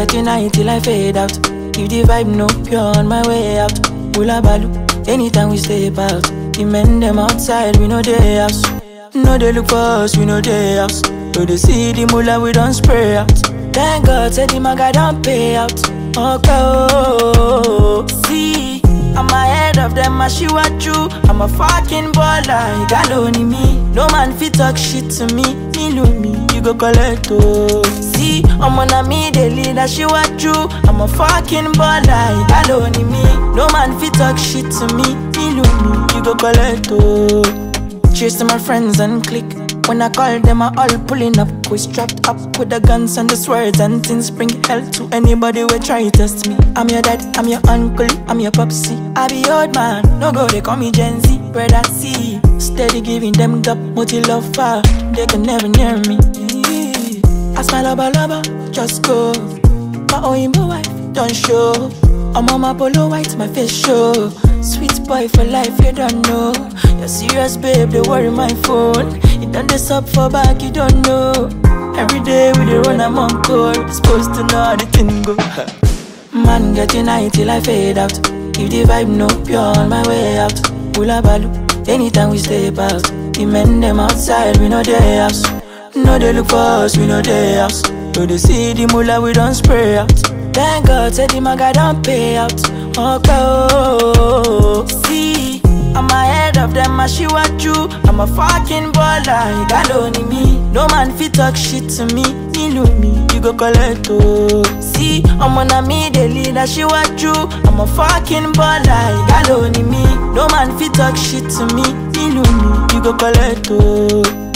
getting high till I fade out. If the vibe no pure on my way out. Hula balu, anytime we step out. The men them outside, we know they house. No they look for us, we know they house. So they see the mullah, we don't spray out. Thank God, said the maga don't pay out. Okay, oh, see, I'm ahead of them, I see what you. I'm a fucking baller, you got only me. No man fit talk shit to me. Me love me, you go collect, oh. See, I'm on a me, they lead, I see what you. I'm a fucking baller, you got only me. No man fit talk shit to me. Me love me, you go collect, oh. Cheers to my friends and click. When I call them, I all pulling up. We strapped up with the guns and the swords and things. Bring hell to anybody who try to test me. I'm your dad, I'm your uncle, I'm your popsy. I be old man, no go, they call me Gen Z. Brother C, steady giving them gap, multi love fire. They can never near me. Ask my lover, just go. My Oyinbo wife, don't show. I'm on my polo white, my face show. Sweet boy for life, you don't know. You're serious, babe, they worry my phone. You done this up for back, you don't know. Every day we dey run, I'm on call. Supposed to know how the thing go. Man getting high till I fade out. If the vibe no pure on my way out. Hula balu, anytime we step out. The men them outside, we know they house. No they look for us, we know they house. So they see the mullah, we don't spray out. Thank God, said the maga don't pay out. Okay, oh, see, I'm ahead of them, I see what you. I'm a fucking baller, you got only me. No man fit talk shit to me. Me love me, you go collect, oh. See, I'm on a me, they lead, I see what you. I'm a fucking baller, you got only me. No man fit talk shit to me. Me love me, you go collect, oh.